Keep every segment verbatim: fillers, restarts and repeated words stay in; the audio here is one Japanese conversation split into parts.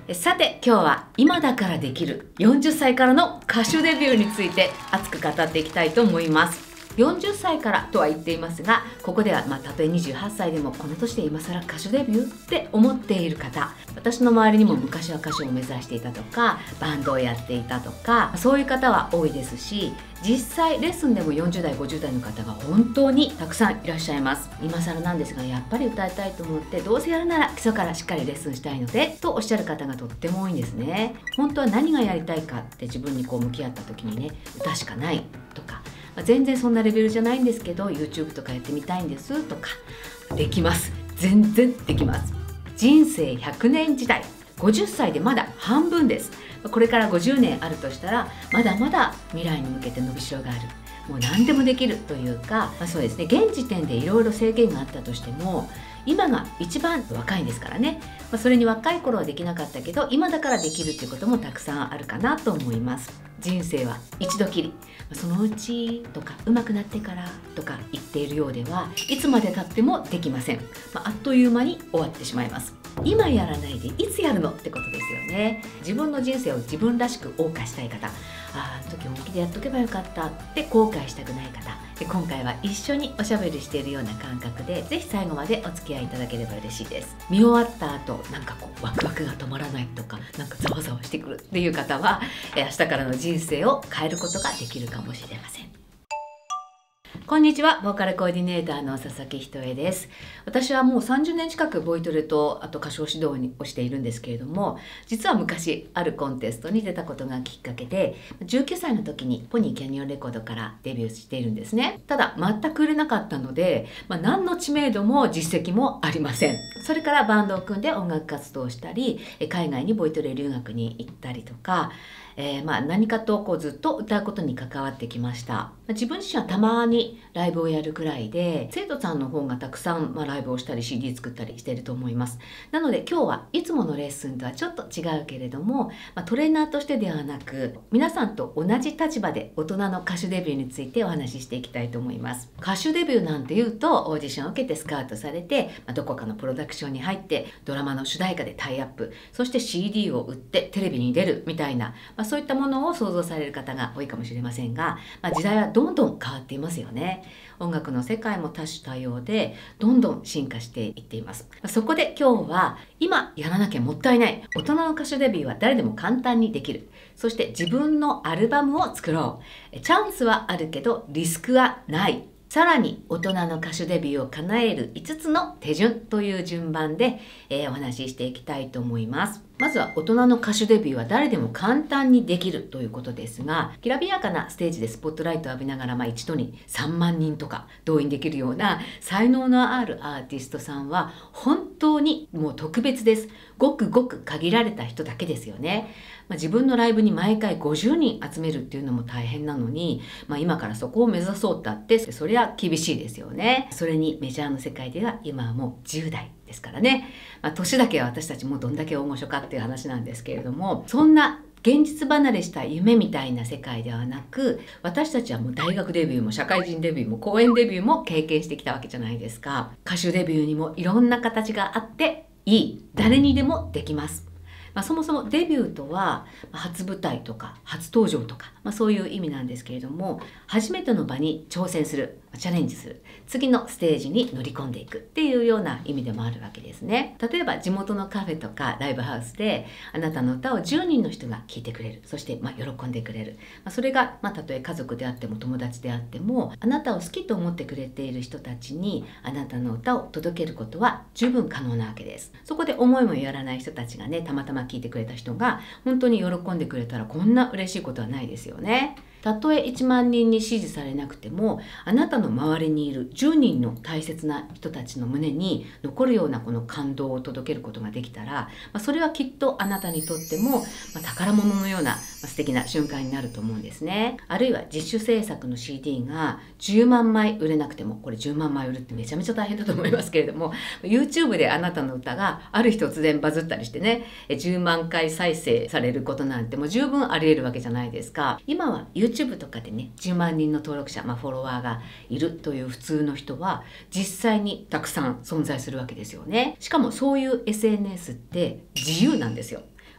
さて今日は今だからできるよんじゅっさいからの歌手デビューについて熱く語っていきたいと思います。よんじゅっさいからとは言っていますが、ここではまあたとえにじゅうはっさいでもこの年で今更歌手デビューって思っている方、私の周りにも昔は歌手を目指していたとかバンドをやっていたとか、そういう方は多いですし、実際レッスンでもよんじゅうだいごじゅうだいの方が本当にたくさんいらっしゃいます。今更なんですがやっぱり歌いたいと思って、どうせやるなら基礎からしっかりレッスンしたいのでとおっしゃる方がとっても多いんですね。本当は何がやりたいかって自分にこう向き合った時にね、歌しかないとか、全然そんなレベルじゃないんですけど YouTube とかやってみたいんですとか、できます。全然できます。人生ひゃくねん時代、ごじゅっさいでまだ半分です。これからごじゅうねんあるとしたら、まだまだ未来に向けて伸びしろがある。もう何でもできるというか、まあ、そうですね、現時点でいろいろ制限があったとしても今が一番若いんですからね、まあ、それに若い頃はできなかったけど今だからできるっていうこともたくさんあるかなと思います。人生は一度きり、そのうちとか上手くなってからとか言っているようでは、いつまでたってもできません。まあ、あっという間に終わってしまいます。今やらないでいつやるのってことですよね。自分の人生を自分らしく謳歌したい方、ああ、あの時本気でやっとけばよかったって後悔したくない方で、今回は一緒におしゃべりしているような感覚で、ぜひ最後までお付き合いいただければ嬉しいです。見終わった後なんかこうワクワクが止まらないとか、なんかざわざわしてくるっていう方は、明日からの人生を変えることができるかもしれません。こんにちは、ボーカルコーディネーターの佐々木ひとえです。私はもうさんじゅうねん近くボイトレとあと歌唱指導をしているんですけれども、実は昔あるコンテストに出たことがきっかけで、じゅうきゅうさいの時にポニーキャニオンレコードからデビューしているんですね。ただ全く売れなかったので、まあ、何の知名度も実績もありません。それからバンドを組んで音楽活動をしたり、海外にボイトレ留学に行ったりとか、えー、まあ何かとこうずっと歌うことに関わってきました。自分自身はたまにライブをやるくらいで、生徒さんの方がたくさん、まあ、ライブをしたり シーディー 作ったりしていると思います。なので今日はいつものレッスンとはちょっと違うけれども、まあ、トレーナーとしてではなく皆さんと同じ立場で大人の歌手デビューについてお話ししていきたいと思います。歌手デビューなんていうとオーディションを受けてスカウトされて、まあ、どこかのプロダクションに入ってドラマの主題歌でタイアップ、そして シーディー を売ってテレビに出るみたいな、まあ、そういったものを想像される方が多いかもしれませんが、まあ、時代はどんどん変わっていますよね。音楽の世界も多種多様でどんどん進化していっています。そこで今日は今やらなきゃもったいない大人の歌手デビューは誰でも簡単にできる、そして自分のアルバムを作ろう、チャンスはあるけどリスクはない、さらに大人の歌手デビューを叶えるいつつの手順という順番で、えー、お話ししていきたいと思います。まずは大人の歌手デビューは誰でも簡単にできるということですが、きらびやかなステージでスポットライトを浴びながら、まあ、一度にさんまんにんとか動員できるような才能のあるアーティストさんは本当にもう特別です。ごくごく限られた人だけですよね。まあ、自分のライブに毎回ごじゅうにん集めるっていうのも大変なのに、まあ、今からそこを目指そうったってそりゃ厳しいですよね。それにメジャーの世界では今はもうじゅうだいですからね。まあ、年だけは私たちもどんだけ大御所かっていう話なんですけれども、そんな現実離れした夢みたいな世界ではなく、私たちはもう大学デビューも社会人デビューも公演デビューも経験してきたわけじゃないですか。歌手デビューにもいろんな形があっていい、誰にでもできます。まあ、そもそもデビューとは初舞台とか初登場とか、まあ、そういう意味なんですけれども、初めての場に挑戦する、チャレンジする、次のステージに乗り込んでいくっていうような意味でもあるわけですね。例えば地元のカフェとかライブハウスであなたの歌をじゅうにんの人が聴いてくれる、そしてまあ喜んでくれる、まあ、それがまあたとえ家族であっても友達であっても、あなたを好きと思ってくれている人たちにあなたの歌を届けることは十分可能なわけです。そこで思いもよらない人たちがね、たまたま聞いてくれた人が本当に喜んでくれたら、こんな嬉しいことはないですよね。たとえいちまんにんに支持されなくても、あなたの周りにいるじゅうにんの大切な人たちの胸に残るようなこの感動を届けることができたら、まあ、それはきっとあなたにとっても、まあ、宝物のような、まあ、素敵な瞬間になると思うんですね。あるいは自主制作の シーディー がじゅうまんまい売れなくても、これじゅうまんまい売るってめちゃめちゃ大変だと思いますけれども、 YouTube であなたの歌がある日突然バズったりしてね、じゅうまんかい再生されることなんてもう十分あり得るわけじゃないですか。今は YouTube YouTube とかでね、じゅうまんにんの登録者、まあ、フォロワーがいるという普通の人は実際にたくさん存在するわけですよね。しかもそういう エスエヌエス って自由なんですよ。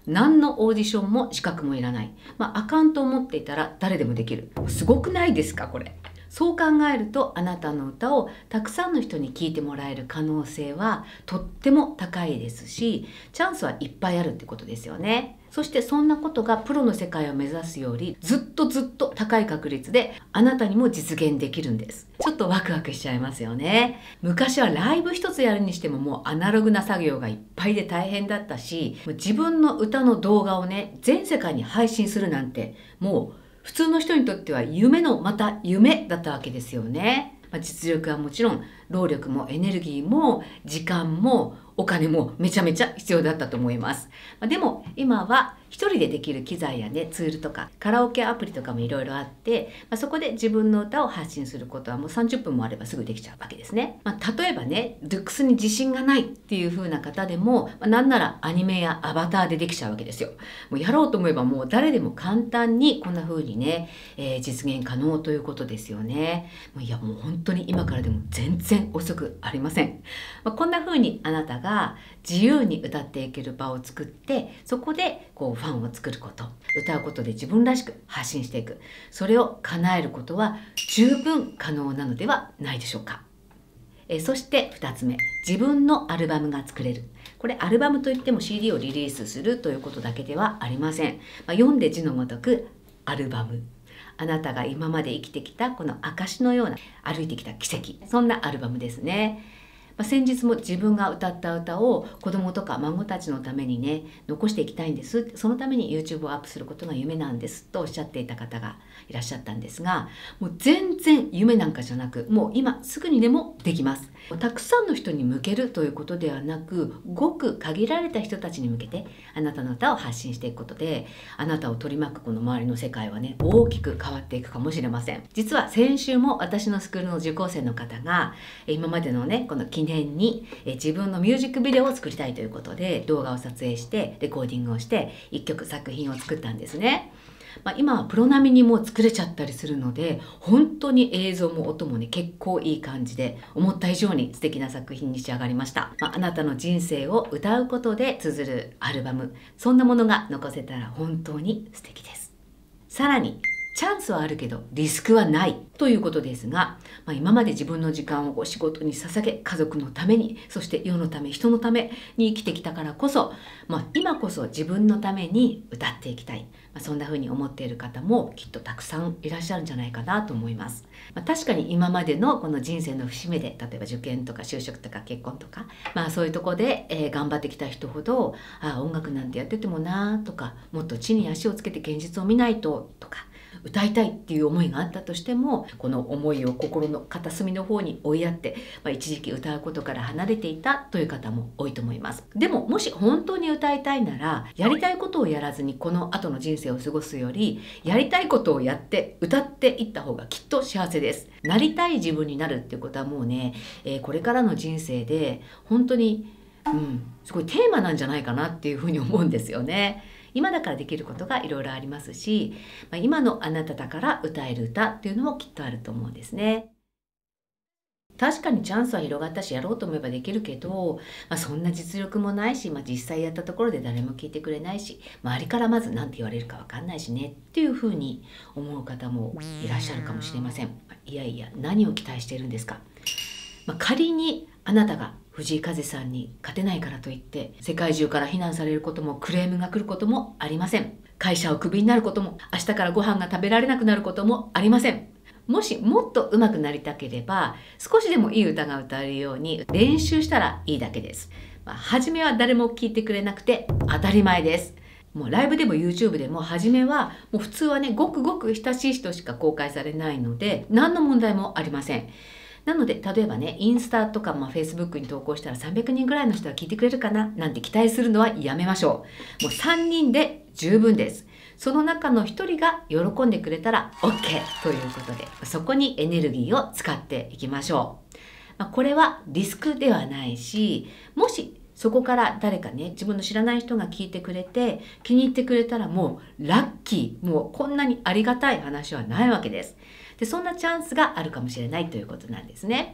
何のオーディションも資格もいらない。まあ、アカウントを持っていたら誰でもできる。すごくないですかこれ。そう考えると、あなたの歌をたくさんの人に聴いてもらえる可能性はとっても高いですし、チャンスはいっぱいあるってことですよね。そしてそんなことがプロの世界を目指すよりずっとずっと高い確率であなたにも実現できるんです。ちょっとワクワクしちゃいますよね。昔はライブ一つやるにしてももうアナログな作業がいっぱいで大変だったし、自分の歌の動画をね、全世界に配信するなんてもう普通の人にとっては夢のまた夢だったわけですよね。まあ、実力はもちろん労力もエネルギーも時間もお金もめちゃめちゃ必要だったと思います。まあ、でも今は一人でできる機材やね、ツールとかカラオケアプリとかもいろいろあって、まあ、そこで自分の歌を発信することはもうさんじゅっぷんもあればすぐできちゃうわけですね。まあ、例えばね、ルックスに自信がないっていう風な方でも、まあ、なんならアニメやアバターでできちゃうわけですよ。もうやろうと思えばもう誰でも簡単にこんな風にね、えー、実現可能ということですよね。いやもう本当に今からでも全然遅くありません。まあ、こんな風にあなたが自由に歌っていける場を作って、そこでこうファンを作ること、歌うことで自分らしく発信していく、それを叶えることは十分可能なのではないでしょうか。えそしてふたつめ、自分のアルバムが作れる。これアルバムといっても シーディー をリリースするということだけではありません。まあ、読んで字のごとくアルバム。あなたが今まで生きてきたこの証のような歩いてきた奇跡、そんなアルバムですね。まあ、先日も自分が歌った歌を子供とか孫たちのためにね残していきたいんです、そのために YouTube をアップすることが夢なんですとおっしゃっていた方がいらっしゃったんですが、もう全然夢なんかじゃなく、もう今すぐにでもできます。たくさんの人に向けるということではなく、ごく限られた人たちに向けてあなたの歌を発信していくことで、あなたを取り巻くこの周りの世界はね大きく変わっていくかもしれません。実は先週も私のスクールの受講生の方が今までのねこの記念に自分のミュージックビデオを作りたいということで動画を撮影してレコーディングをしていっきょく作品を作ったんですね。まあ、今はプロ並みにもう作れちゃったりするので、本当に映像も音もね結構いい感じで思った以上に素敵な作品に仕上がりました。まあ、あなたの人生を歌うことで綴るアルバム、そんなものが残せたら本当に素敵です。さらにチャンスはあるけどリスクはないということですが、まあ、今まで自分の時間を仕事に捧げ、家族のために、そして世のため、人のために生きてきたからこそ、まあ、今こそ自分のために歌っていきたい、まあ、そんな風に思っている方もきっとたくさんいらっしゃるんじゃないかなと思います。まあ、確かに今までのこの人生の節目で、例えば受験とか就職とか結婚とか、まあ、そういうとこで、えー、頑張ってきた人ほど、ああ音楽なんてやっててもなとか、もっと地に足をつけて現実を見ないととか、歌いたいっていう思いがあったとしても、この思いを心の片隅の方に追いやって、まあ、一時期歌うことから離れていたという方も多いと思います。でももし本当に歌いたいなら、やりたいことをやらずにこの後の人生を過ごすより、やりたいことをやって歌っていった方がきっと幸せです。なりたい自分になるっていうことはもうね、えー、これからの人生で本当に、うん、すごいテーマなんじゃないかなっていうふうに思うんですよね。今だからできることがいろいろありますし、まあ、今のあなただから歌える歌っていうのもきっとあると思うんですね。確かにチャンスは広がったし、やろうと思えばできるけど、まあ、そんな実力もないし、まあ、実際やったところで誰も聞いてくれないし、周りからまず何て言われるか分かんないしねっていうふうに思う方もいらっしゃるかもしれません。いやいや、何を期待しているんですか。まあ、仮にあなたが藤井風さんに勝てないからといって世界中から非難されることもクレームが来ることもありません。会社をクビになることも、明日からご飯が食べられなくなることもありません。もしもっと上手くなりたければ、少しでもいい歌が歌えるように練習したらいいだけです。まあ、初めは誰も聞いてくれなくて当たり前です。もうライブでも YouTube でも初めはもう普通はね、ごくごく親しい人しか公開されないので何の問題もありません。なので例えばね、インスタとか、まあ、Facebook に投稿したらさんびゃくにんぐらいの人は聞いてくれるかななんて期待するのはやめましょう。もうさんにんで十分です。その中のひとりが喜んでくれたら オーケー ということで、そこにエネルギーを使っていきましょう。まあ、これはリスクではないし、もしそこから誰かね、自分の知らない人が聞いてくれて気に入ってくれたらもうラッキー、もうこんなにありがたい話はないわけです。で、そんなチャンスがあるかもしれないということなんですね。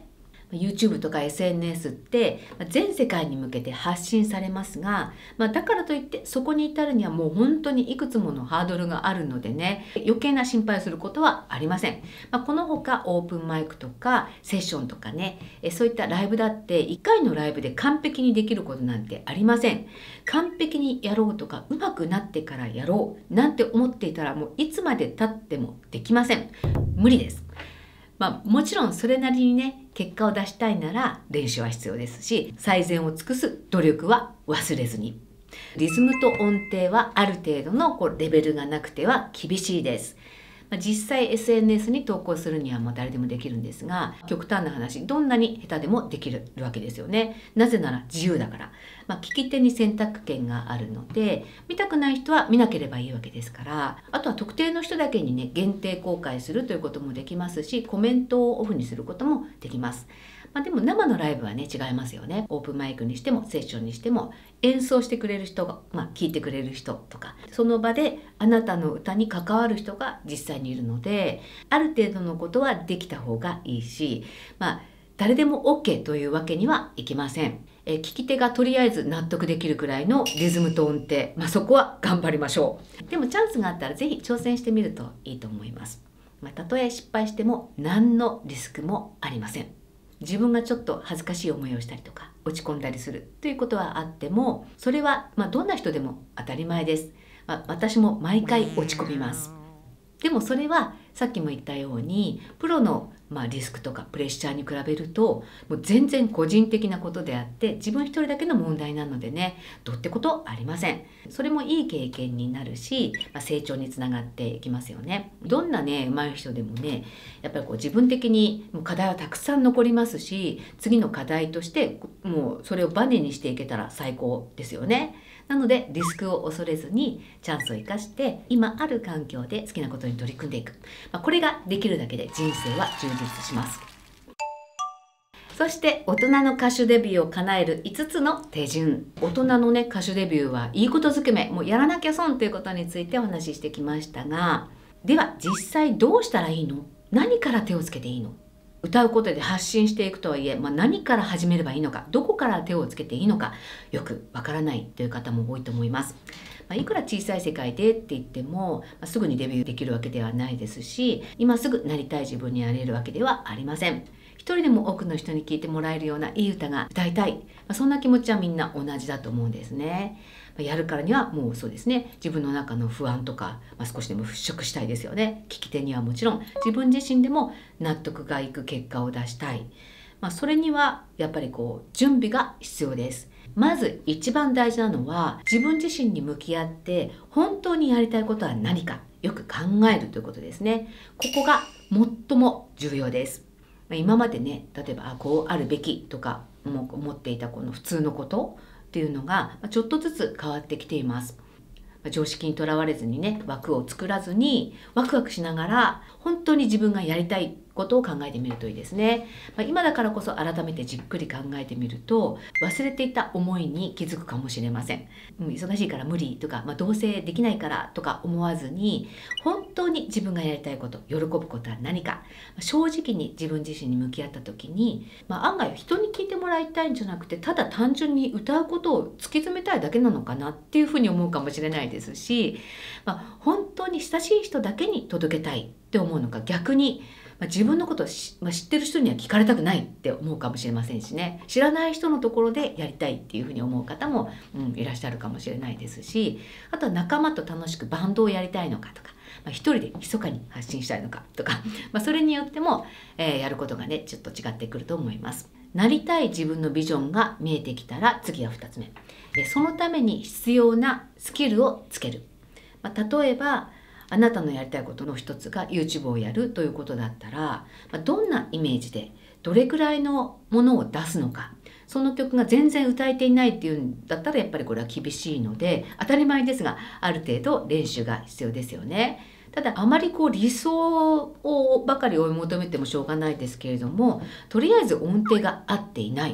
YouTube とか エスエヌエス って全世界に向けて発信されますが、まあ、だからといってそこに至るにはもう本当にいくつものハードルがあるのでね、余計な心配をすることはありません。まあ、このほかオープンマイクとかセッションとかね、そういったライブだっていっかいのライブで完璧にできることなんてありません。完璧にやろうとか上手くなってからやろうなんて思っていたらもういつまで経ってもできません。無理です。まあ、もちろんそれなりにね結果を出したいなら練習は必要ですし、最善を尽くす努力は忘れずに。リズムと音程はある程度のこうレベルがなくては厳しいです。まあ、実際 エスエヌエス に投稿するにはもう誰でもできるんですが、極端な話どんなに下手でもできるわけですよね。なぜなら自由だから。まあ、聞き手に選択権があるので、見たくない人は見なければいいわけですから、あとは特定の人だけにね限定公開するということもできますし、コメントをオフにすることもできます。まあ、でも生のライブはね違いますよね。オープンマイクにしてもセッションにしても演奏してくれる人が、まあ、聞いてくれる人とか、その場であなたの歌に関わる人が実際にいるので、ある程度のことはできた方がいいし、まあ誰でも OK というわけにはいきません。え聞き手がとりあえず納得できるくらいのリズムと音程、まあ、そこは頑張りましょう。でもチャンスがあったら是非挑戦してみるといいと思います。まあ、たとえ失敗しても何のリスクもありません。自分がちょっと恥ずかしい思いをしたりとか落ち込んだりするということはあっても、それはまあどんな人でも当たり前です。まあ、私も毎回落ち込みます。でもそれはさっきも言ったようにプロのまあリスクとかプレッシャーに比べるともう全然個人的なことであって、自分一人だけの問題なのでね、どうってことありません。それもいい経験になるし、まあ、成長につながっていきますよね。どんなね上手い人でもね、やっぱりこう自分的にもう課題はたくさん残りますし、次の課題としてもうそれをバネにしていけたら最高ですよね。なのでリスクを恐れずにチャンスを生かして今ある環境で好きなことに取り組んでいく、まあ、これができるだけで人生は充実します。そして大人の歌手デビューを叶えるいつつの手順。大人のね歌手デビューはいいことずくめ、もうやらなきゃ損ということについてお話ししてきましたが、では実際どうしたらいいの？何から手をつけていいの？歌うことで発信していくとはいえ、まあ、何から始めればいいのか、どこから手をつけていいのかよくわからないという方も多いと思います。まあ、いくら小さい世界でって言っても、まあ、すぐにデビューできるわけではないですし、今すぐなりたい自分になれるわけではありません。一人でも多くの人に聴いてもらえるようないい歌が歌いたい、まあ、そんな気持ちはみんな同じだと思うんですね。やるからにはもうそうですね、自分の中の不安とか、まあ、少しでも払拭したいですよね。聞き手にはもちろん自分自身でも納得がいく結果を出したい、まあ、それにはやっぱりこう準備が必要です。まず一番大事なのは自分自身に向き合って本当にやりたいことは何かよく考えるということですね。ここが最も重要です。今までね、例えばあこうあるべきとか思っていたこの普通のことっていうのがちょっとずつ変わってきています。常識にとらわれずにね、枠を作らずにワクワクしながら本当に自分がやりたいことを考えてみるといいですね。まあ、今だからこそ改めてじっくり考えてみると忘れていた思いに気づくかもしれません。うん、忙しいから無理とか、まあ、どうせできないからとか思わずに、本当に自分がやりたいこと、喜ぶことは何か、正直に自分自身に向き合った時に、まあ、案外人に聞いてもらいたいんじゃなくて、ただ単純に歌うことを突き詰めたいだけなのかなっていうふうに思うかもしれないですし、まあ、本当に親しい人だけに届けたいって思うのか、逆にまあ、自分のことをし、まあ、知ってる人には聞かれたくないって思うかもしれませんしね、知らない人のところでやりたいっていうふうに思う方も、うん、いらっしゃるかもしれないですし、あとは仲間と楽しくバンドをやりたいのかとか、まあ、一人で密かに発信したいのかとか、まあ、それによっても、えー、やることがねちょっと違ってくると思います。なりたい自分のビジョンが見えてきたら次はふたつめ、えー、そのために必要なスキルをつける。まあ、例えばあなたのやりたいことの一つが YouTube をやるということだったら、どんなイメージでどれくらいのものを出すのか、その曲が全然歌えていないっていうんだったらやっぱりこれは厳しいので、当たり前ですがある程度練習が必要ですよね。ただあまりこう理想をばかり追い求めてもしょうがないですけれども、とりあえず音程が合っていないとか、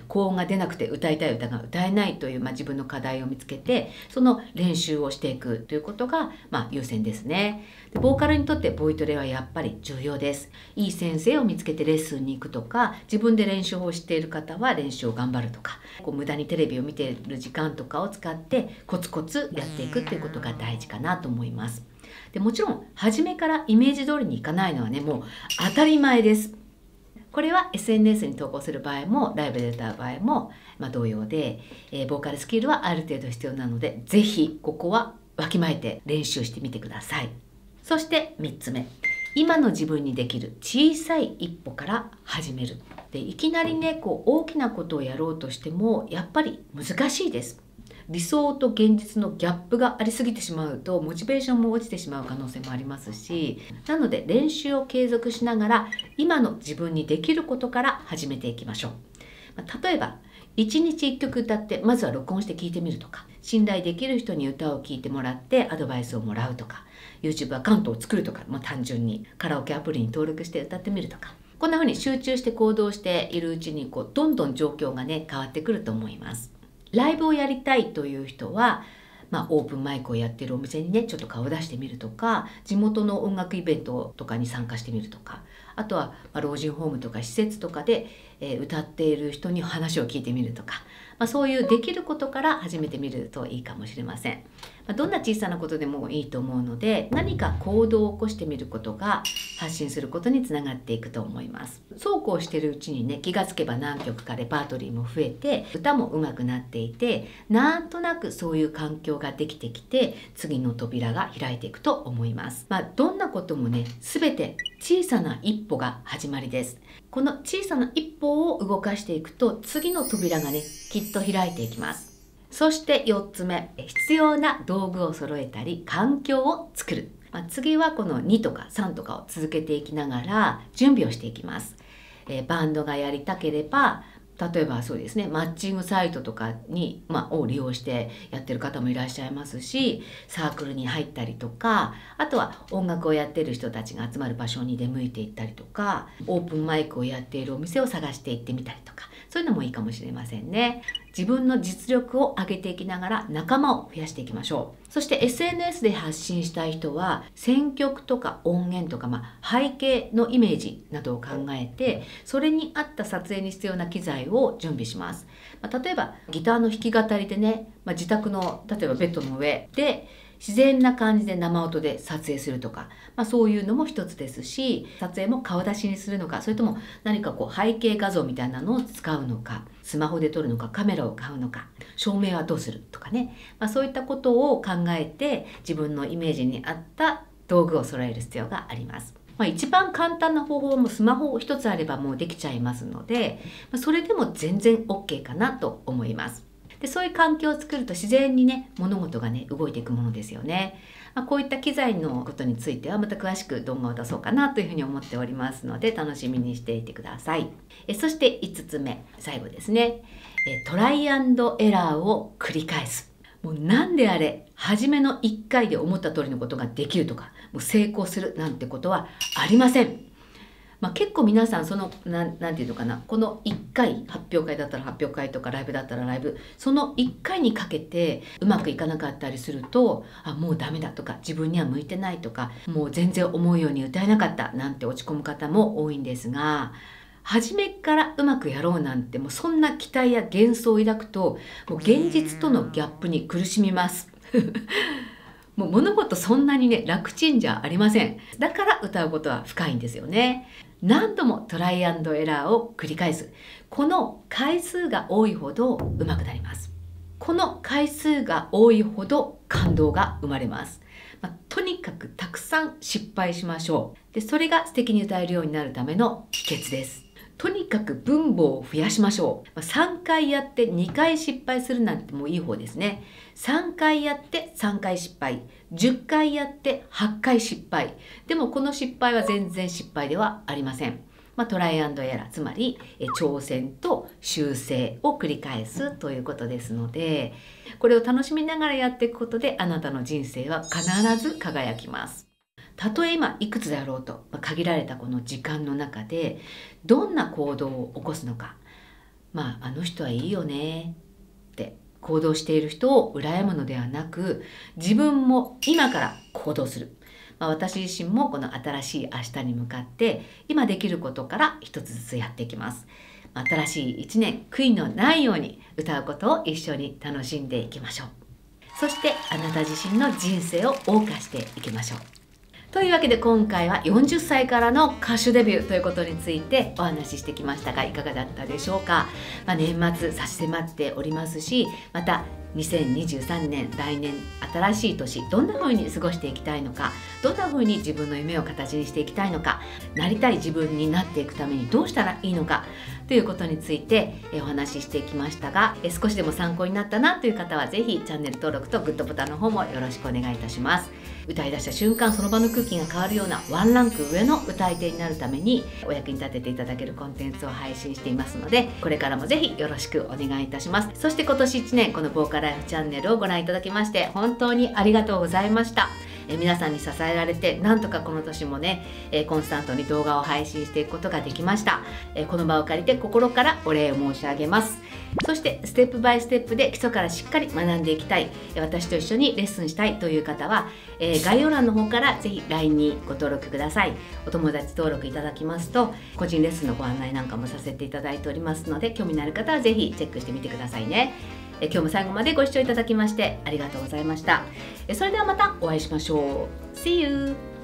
高音が出なくて歌いたい歌が歌えないという、まあ、自分の課題を見つけて、その練習をしていくということが、まあ、優先ですね。でボーカルにとってボイトレはやっぱり重要です。いい先生を見つけてレッスンに行くとか、自分で練習をしている方は練習を頑張るとか、こう無駄にテレビを見ている時間とかを使ってコツコツやっていくっていうことが大事かなと思います。でもちろん初めからイメージ通りにいかないのはね、もう当たり前です。これは エスエヌエス に投稿する場合もライブで歌う場合も、まあ、同様で、えー、ボーカルスキルはある程度必要なので、是非ここはわきまえて練習してみてください。そしてみっつめ、今の自分にできる小さい一歩から始める。でいきなりねこう大きなことをやろうとしてもやっぱり難しいです。理想と現実のギャップがありすぎてしまうとモチベーションも落ちてしまう可能性もありますし、なので練習を継続しながら今の自分にできることから始めていきましょう。例えばいちにちいっきょく歌ってまずは録音して聴いてみるとか、信頼できる人に歌を聴いてもらってアドバイスをもらうとか、 YouTube アカウントを作るとか、まあ、単純にカラオケアプリに登録して歌ってみるとか、こんな風に集中して行動しているうちにこうどんどん状況がね変わってくると思います。ライブをやりたいという人は、まあ、オープンマイクをやっているお店にねちょっと顔を出してみるとか、地元の音楽イベントとかに参加してみるとか、あとは、まあ、老人ホームとか施設とかで、えー、歌っている人に話を聞いてみるとか、まあ、そういうできることから始めてみるといいかもしれません。まあ、どんな小さなことでもいいと思うので、何か行動を起こしてみることが発信することにつながっていくと思います。そうこうしているうちにね、気がつけば何曲かレパートリーも増えて、歌も上手くなっていて、なんとなくそういう環境ができてきて、次の扉が開いていくと思います。まあ、どんなこともね、全て小さな一歩が始まりです。この小さな一歩を動かしていくと、次の扉がね、きっと開いていきます。そしてよっつめ、必要な道具を揃えたり環境を作る。まあ、次はこのにとかさんとかを続けていきながら準備をしていきます。えー、バンドがやりたければ、例えばそうですね、マッチングサイトとかに、まあ、を利用してやってる方もいらっしゃいますし、サークルに入ったりとか、あとは音楽をやってる人たちが集まる場所に出向いていったりとか、オープンマイクをやっているお店を探していってみたりとか、そういうのもいいかもしれませんね。自分の実力を上げていきながら仲間を増やしていきましょう。そして エスエヌエス で発信したい人は選曲とか音源とか、まあ、背景のイメージなどを考えて、それに合った撮影に必要な機材を準備します。まあ、例えばギターの弾き語りでね、まあ、自宅の例えばベッドの上で自然な感じで生音で撮影するとか、まあ、そういうのも一つですし、撮影も顔出しにするのか、それとも何かこう背景画像みたいなのを使うのか、スマホで撮るのか、カメラを買うのか、照明はどうするとかね、まあ、そういったことを考えて自分のイメージに合った道具を揃える必要があります。まあ、一番簡単な方法もスマホ一つあればもうできちゃいますので、まあ、それでも全然 オーケー かなと思います。でそういう環境を作ると自然にね物事がね動いていくものですよね。まあ、こういった機材のことについてはまた詳しく動画を出そうかなというふうに思っておりますので、楽しみにしていてください。えそしていつつめ、最後ですね、えトライアンドエラーを繰り返す。もう何であれ初めのいっかいで思った通りのことができるとか、もう成功するなんてことはありません。まあ、結構皆さんそのな ん, なんていうのかな、このいっかい、発表会だったら発表会とかライブだったらライブ、そのいっかいにかけてうまくいかなかったりすると、あもうダメだとか、自分には向いてないとか、もう全然思うように歌えなかったなんて落ち込む方も多いんですが、初めからうまくやろうなんてもうそんな期待や幻想を抱くと、もう現実とのギャップに苦しみますもう物事そんなにね楽ちんじゃありません。だから歌うことは深いんですよね。何度もトライアンドエラーを繰り返す。この回数が多いほど上手くなります。この回数が多いほど感動が生まれます。まあ、とにかくたくさん失敗しましょう。で、それが素敵に歌えるようになるための秘訣です。とにかく分母を増やしましょう。まあ、さんかいやってにかい失敗するなんてもういい方ですね。さんかいやってさんかい失敗、じゅっかいやってはっかい失敗。でもこの失敗は全然失敗ではありません。まあ、トライアンドエラー、つまりえ挑戦と修正を繰り返すということですので、これを楽しみながらやっていくことで、あなたの人生は必ず輝きます。たとえ今いくつであろうと、まあ、限られたこの時間の中でどんな行動を起こすのか、 まああの人はいいよねって行動している人を羨むのではなく、自分も今から行動する。まあ、私自身もこの新しい明日に向かって今できることから一つずつやっていきます。新しい一年、悔いのないように歌うことを一緒に楽しんでいきましょう。そしてあなた自身の人生を謳歌していきましょう。というわけで今回はよんじゅっさいからの歌手デビューということについてお話ししてきましたが、いかがだったでしょうか。まあ、年末差し迫っておりますし、またにせんにじゅうさんねん、来年新しい年、どんな風に過ごしていきたいのか、どんな風に自分の夢を形にしていきたいのか、なりたい自分になっていくためにどうしたらいいのかということについてお話ししていきましたが、少しでも参考になったなという方はぜひチャンネル登録とグッドボタンの方もよろしくお願いいたします。歌い出した瞬間その場の空気が変わるようなワンランク上の歌い手になるためにお役に立てていただけるコンテンツを配信していますので、これからもぜひよろしくお願いいたします。そして今年いちねんこのボーカライフチャンネルをご覧いただきまして本当にありがとうございました。え皆さんに支えられてなんとかこの年もね、えコンスタントに動画を配信していくことができました。えこの場を借りて心からお礼を申し上げます。そしてステップバイステップで基礎からしっかり学んでいきたい、私と一緒にレッスンしたいという方は、えー、概要欄の方からぜひ ライン にご登録ください。お友達登録いただきますと個人レッスンのご案内なんかもさせていただいておりますので、興味のある方はぜひチェックしてみてくださいね。え今日も最後までご視聴いただきましてありがとうございました。えそれではまたお会いしましょう。See you!